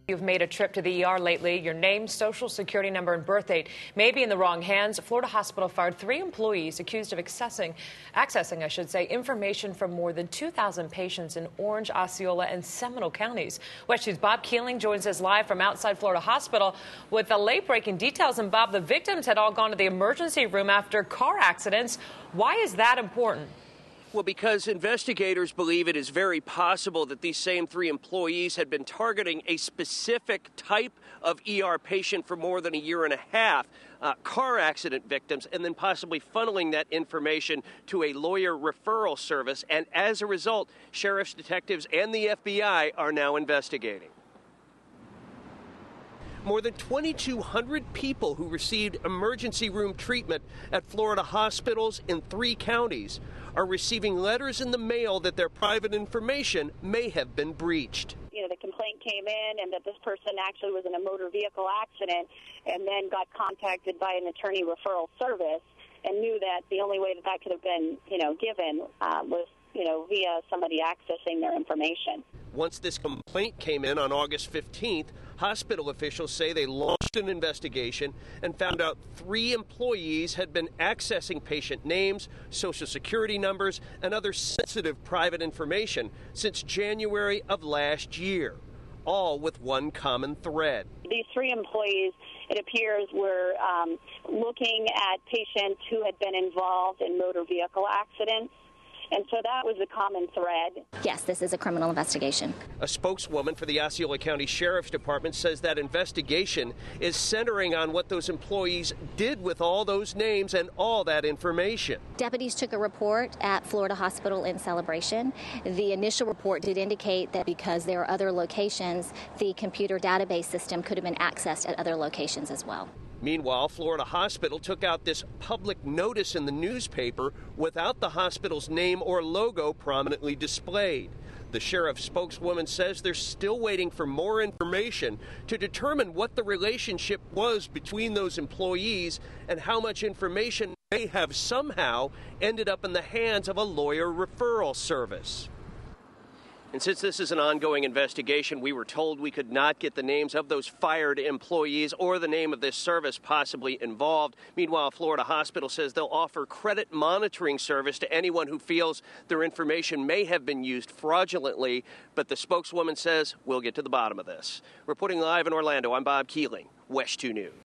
You've made a trip to the ER lately. Your name, social security number, and birth date may be in the wrong hands. Florida Hospital fired 3 employees accused of accessing information from more than 2,000 patients in Orange, Osceola, and Seminole counties. WESH 2's Bob Keeling joins us live from outside Florida Hospital with the late-breaking details. And Bob, the victims had all gone to the emergency room after car accidents. Why is that important? Well, because investigators believe it is very possible that these same 3 employees had been targeting a specific type of ER patient for more than a year and a half, car accident victims, and then possibly funneling that information to a lawyer referral service. And as a result, sheriff's detectives and the FBI are now investigating. More than 2,200 people who received emergency room treatment at Florida hospitals in 3 counties are receiving letters in the mail that their private information may have been breached. You know, the complaint came in and that this person actually was in a motor vehicle accident and then got contacted by an attorney referral service and knew that the only way that that could have been, given was, via somebody accessing their information. Once this complaint came in on August 15th, hospital officials say they launched an investigation and found out 3 employees had been accessing patient names, social security numbers, and other sensitive private information since January of last year, all with one common thread. These 3 employees, it appears, were looking at patients who had been involved in motor vehicle accidents. And so that was a common thread. Yes, this is a criminal investigation. A spokeswoman for the Osceola County Sheriff's Department says that investigation is centering on what those employees did with all those names and all that information. Deputies took a report at Florida Hospital in Celebration. The initial report did indicate that because there are other locations, the computer database system could have been accessed at other locations as well. Meanwhile, Florida Hospital took out this public notice in the newspaper without the hospital's name or logo prominently displayed. The sheriff's spokeswoman says they're still waiting for more information to determine what the relationship was between those employees and how much information may have somehow ended up in the hands of a lawyer referral service. And since this is an ongoing investigation, we were told we could not get the names of those fired employees or the name of this service possibly involved. Meanwhile, Florida Hospital says they'll offer credit monitoring service to anyone who feels their information may have been used fraudulently. But the spokeswoman says we'll get to the bottom of this. Reporting live in Orlando, I'm Bob Keeling, WESH 2 News.